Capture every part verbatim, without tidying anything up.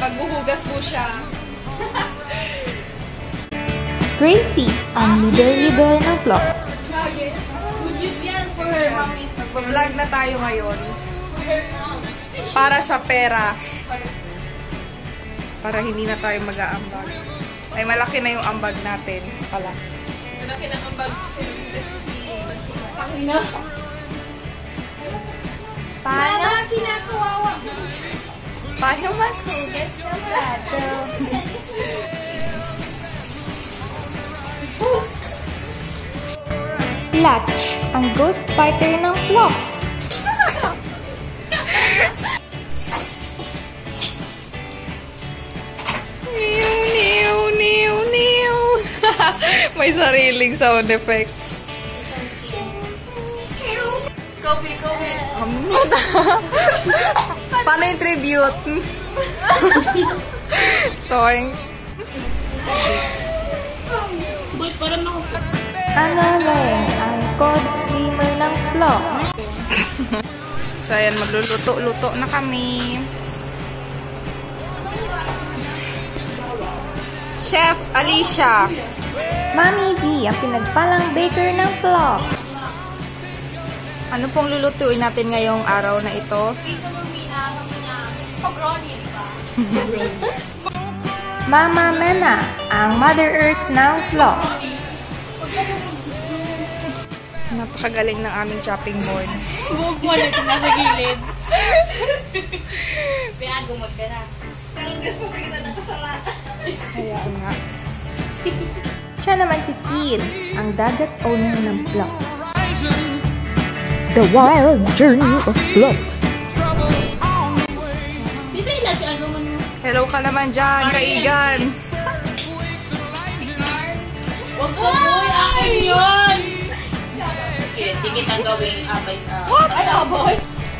maghuhugas po siya. Gracie, ang leader-leader ng Ploks. Good news yan for her, mommy. Magpa-vlog na tayo ngayon. Para sa pera. Para hindi na tayo mag-aambag. Ay, malaki na yung ambag natin pala. Malaki na ambag si Pangina. Paano? Kinakawawa. Paano mas hugas na plato? Latch, ang ghost fighter ng Ploks. Niu, niu, niu, niu. May sariling sound effect. Kobe, Kobe. Paano yung tribute? Thanks. Ba't parang ako? Ang alay, ang code screamer ng Ploks. So, ayan, magluluto-luto na kami. Chef Alicia. Mami V, ang pinagpalang baker ng Ploks. Ano pong lulutuin natin ngayong araw na ito? Mama Mena, ang Mother Earth ng Ploks. Napakagaling ng aming chopping board. Buog mo na ito nasa gilid. Kaya gumod ka na. Tanggas mo kita na kasala. Kaya nga. Siya naman si Til, ang dagat owner ng Ploks. The Wild Journey of Ploks. Bisa ila siya agumon mo. Hello ka naman dyan, kaigan. Wag po boy, akin yun! Okay, tingit ang gawing abay sa... What? Ano, boy?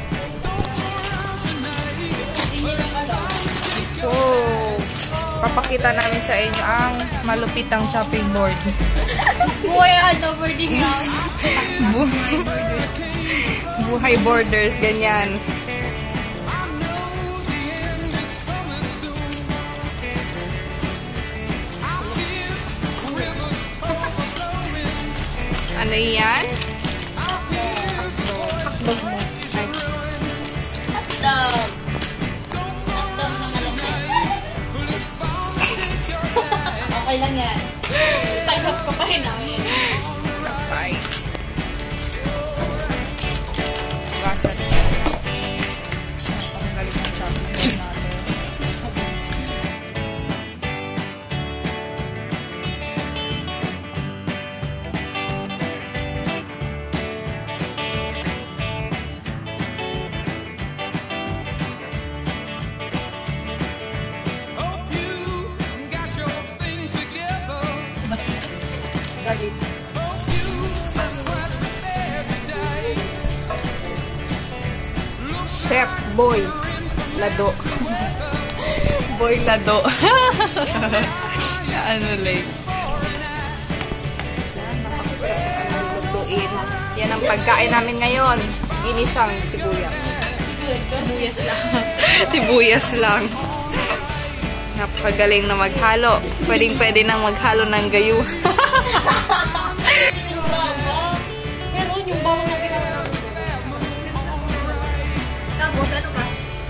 Hindi niyo lang alam. Oh, papakita namin sa inyo ang malupitang chopping board. Boy, ano, birding lang. Buhay borders, ganyan. Ano yan? Hakdog mo. Ay. Hotdog. Hotdog na malaki. Okay lang yan. Tanggap ko pa rin namin. Bye. Basan. Ang galing ng chopping board natin. Galit. Chef Boy Lado. Boy Lado. Ano like? Napakasarap ang lutuin. Yan ang pagkain namin ngayon. Ginisang sibuyas. Sibuyas lang. Sibuyas lang. Napakagaling na maghalo. Pwedeng pwede nang maghalo ng gayo. Pero yung bawang na ginagawa namin. Tapos ano ba?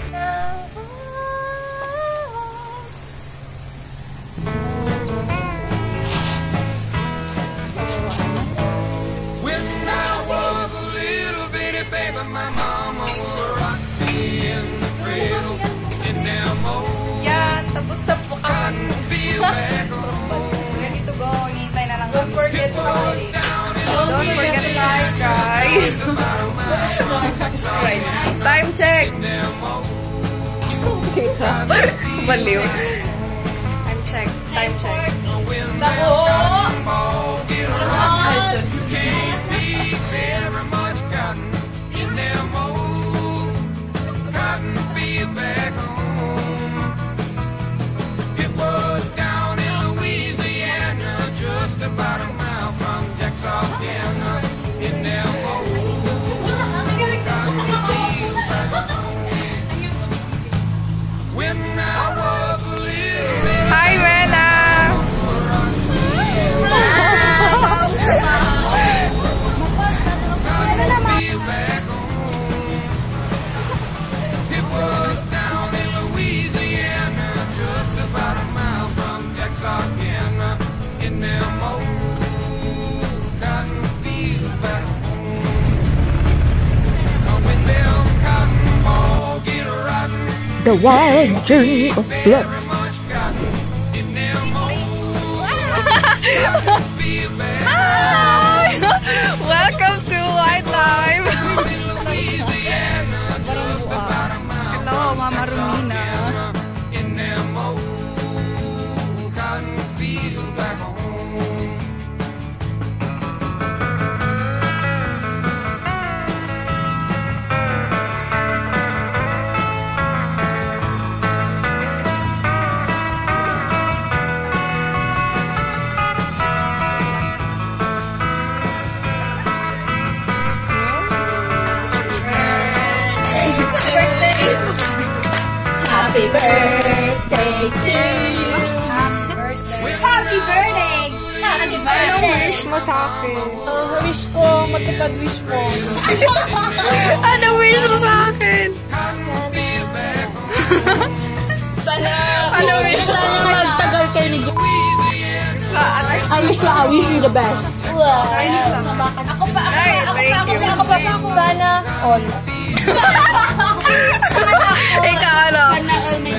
When I was a little bitty baby, my mama would rock me in the cradle in them old Yan, tapos na po kami. Ready to go. Hintay na lang kami. Don't forget to Don't forget to subscribe. Subscribe. Time check. Okay ka. Baliw. Time check. Time check. Tako! When I was The Wild Journey of Ploks. Welcome to Wild Life. Hello, Mama Romina. Happy birthday to you. Happy birthday. Happy birthday. Happy birthday. Anong wish mo sa akin? Uh, wish ko, matupad-wish mo. Anong wish mo sa akin? Sana, Ano wish mo? sana magtagal kayo ni Joe. Sa ano? I wish you, I wish you the best. Wow. Ay, sa Ako pa, ako Ay, pa, ako thank pa, ako you. pa, ako pa, ako pa. Sana all. Ikaw ano? Sana all may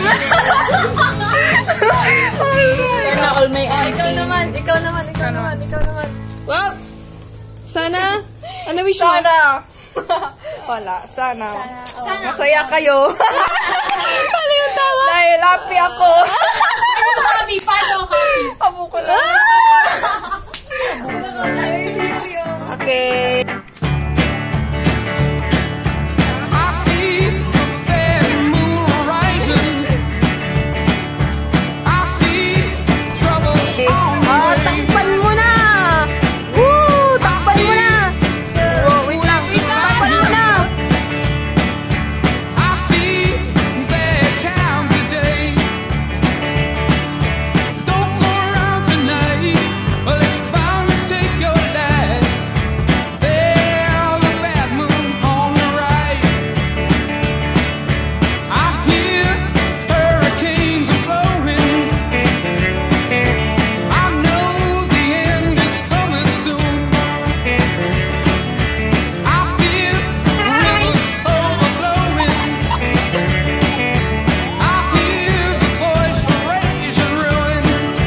Sana all may auntie. Ikaw naman, ikaw naman, ikaw naman, ikaw naman. Wow! Sana? Ano wish mo? Sana. Wala, sana. Masaya kayo. Pali yung tawa. Dahil happy ako. Happy, paano happy? Abo ko lang. Okay. I see the moon rising. I see trouble on the Oh, way. takpan mo na! Woo! Takpan mo na! Wow, wait lang. Takpan mo na! I see bad times today. Don't go around tonight. Well, it's bound to take your life. There's a bad moon on the right. I hear hurricanes are blowing. I know the end is coming soon. I feel rivers overflowing. I hear the voice of rage and ruin.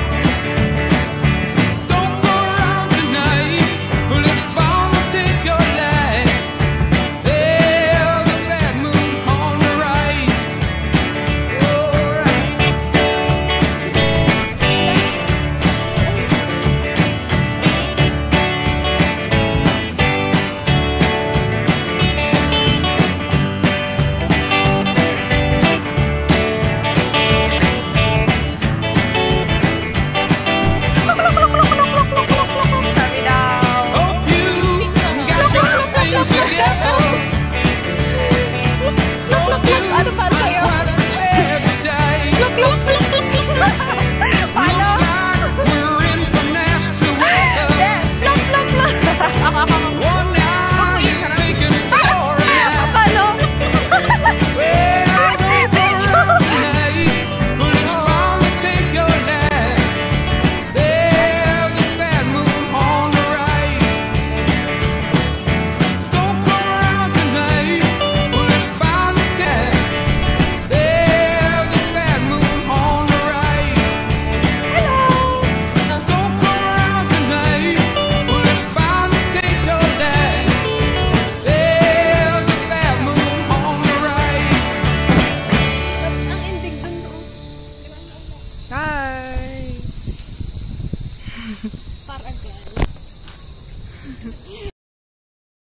Don't go around tonight, well it's bound to take your life. There's a bad moon on the right. Oh, right. Sabi daw. Hope you got your things together. Hope you Ano para sa'yo? had a happy day. Look, look, look, look, look. Paano? Looks like we're in for nasty weather. Look, look, look. One eye is thinking for an eye. Paano? Well, don't go around tonight, but it's bound to take your life. There's a bad moon on the right. Don't go around tonight, but it's bound to take. There's a bad moon on the right. Don't go around tonight, but it's bound to take your life. There's a bad moon on the right. Hi. Para